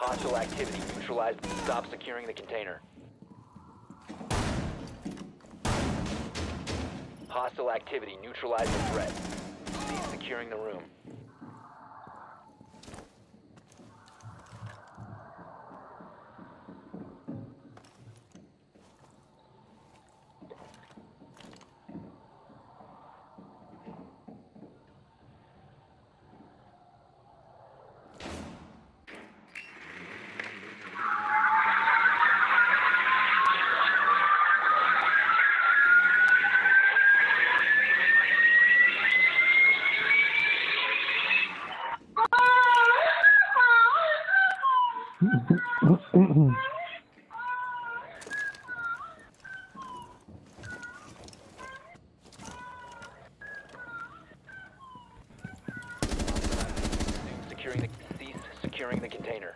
Hostile activity neutralized. Stop securing the container. Hostile activity neutralize the threat. Cease securing the room. Cease securing the container.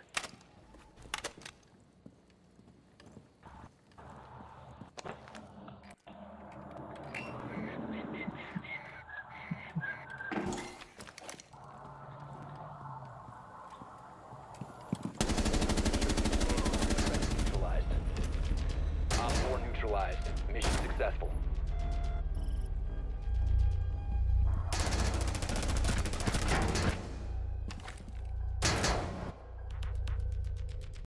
Neutralized. Op 4 neutralized. Mission successful.